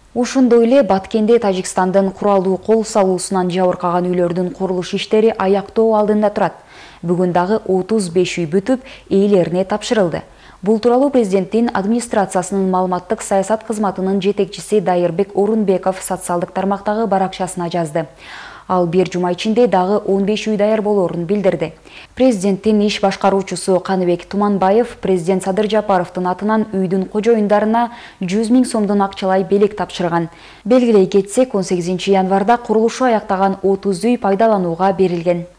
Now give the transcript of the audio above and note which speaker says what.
Speaker 1: Ошондой эле Баткенде Тажикстандын куралдуу кол салуусунан жабыркаган үйлөрдүн курулуш иштери аяктоо алдында турат. Бүгүн дагы 35 үй бүтүп, ээлерине тапшырылды. Бул тууралуу президенттин администрациясынын маалыматтык саясат кызматынын жетекчиси Дайырбек Орунбеков социалдык тармактагы баракчасына жазды. Ал бир жума ичинде дагы 15 үй даяр болоорун билдирди. Президенттин иш башкаруучусу Каныбек Туманбаев президент Садыр Жапаровдун атынан үйдүн кожоюндарына 100 000 сомдон акчалай белек тапшырган. Белгилей кетсек, 18 январда курулушу аяктаган 30 үй пайдаланууга берилген.